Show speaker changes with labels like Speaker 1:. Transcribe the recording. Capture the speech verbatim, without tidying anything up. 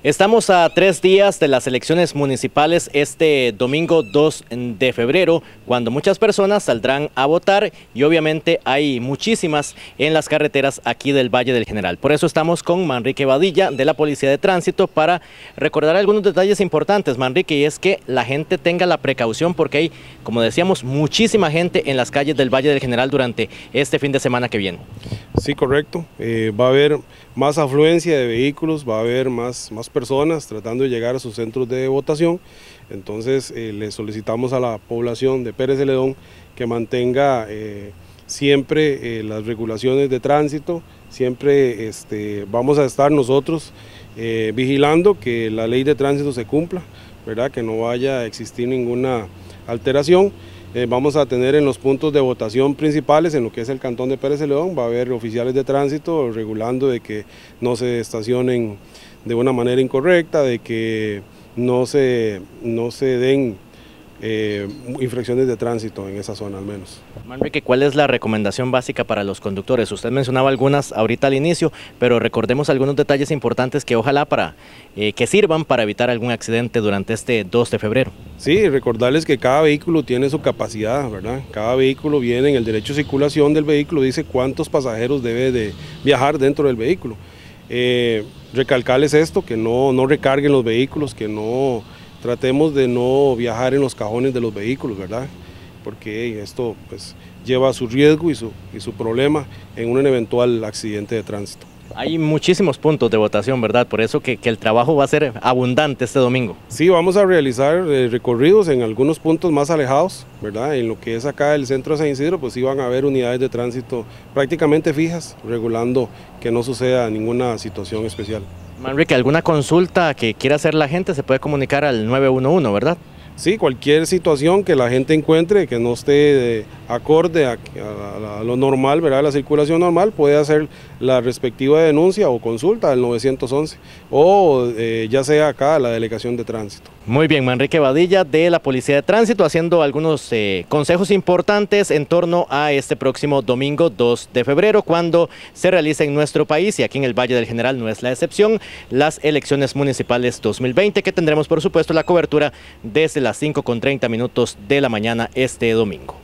Speaker 1: Estamos a tres días de las elecciones municipales este domingo dos de febrero, cuando muchas personas saldrán a votar y obviamente hay muchísimas en las carreteras aquí del Valle del General. Por eso estamos con Manrique Badilla de la Policía de Tránsito para recordar algunos detalles importantes, Manrique, y es que la gente tenga la precaución porque hay, como decíamos, muchísima gente en las calles del Valle del General durante este fin de semana que viene.
Speaker 2: Sí, correcto. Eh, va a haber más afluencia de vehículos, va a haber más, más personas tratando de llegar a sus centros de votación. Entonces eh, le solicitamos a la población de Pérez Celedón que mantenga eh, siempre eh, las regulaciones de tránsito. Siempre este, vamos a estar nosotros eh, vigilando que la ley de tránsito se cumpla, ¿verdad? Que no vaya a existir ninguna alteración. Eh, vamos a tener en los puntos de votación principales, en lo que es el cantón de Pérez Celedón, va a haber oficiales de tránsito regulando de que no se estacionen de una manera incorrecta, de que no se, no se den eh, infracciones de tránsito en esa zona al menos.
Speaker 1: Manrique, ¿cuál es la recomendación básica para los conductores? Usted mencionaba algunas ahorita al inicio, pero recordemos algunos detalles importantes que ojalá para, eh, que sirvan para evitar algún accidente durante este dos de febrero.
Speaker 2: Sí, recordarles que cada vehículo tiene su capacidad, ¿verdad? Cada vehículo viene en el derecho de circulación del vehículo, dice cuántos pasajeros debe de viajar dentro del vehículo. Eh, recalcarles esto, que no, no recarguen los vehículos, que no tratemos de no viajar en los cajones de los vehículos, ¿verdad? Porque esto pues, lleva su riesgo y su, y su problema en un eventual accidente de tránsito.
Speaker 1: Hay muchísimos puntos de votación, ¿verdad? Por eso que, que el trabajo va a ser abundante este domingo.
Speaker 2: Sí, vamos a realizar eh, recorridos en algunos puntos más alejados, ¿verdad? En lo que es acá el centro de San Isidro, pues sí van a haber unidades de tránsito prácticamente fijas, regulando que no suceda ninguna situación especial.
Speaker 1: Manrique, ¿alguna consulta que quiera hacer la gente se puede comunicar al nueve uno uno, verdad?
Speaker 2: Sí, cualquier situación que la gente encuentre que no esté de acorde a, a, a lo normal, ¿verdad? La circulación normal, puede hacer la respectiva denuncia o consulta al nueve once o eh, ya sea acá la delegación de tránsito.
Speaker 1: Muy bien, Manrique Badilla de la Policía de Tránsito haciendo algunos eh, consejos importantes en torno a este próximo domingo dos de febrero, cuando se realiza en nuestro país, y aquí en el Valle del General no es la excepción, las elecciones municipales dos mil veinte, que tendremos por supuesto la cobertura desde las cinco con treinta minutos de la mañana este domingo.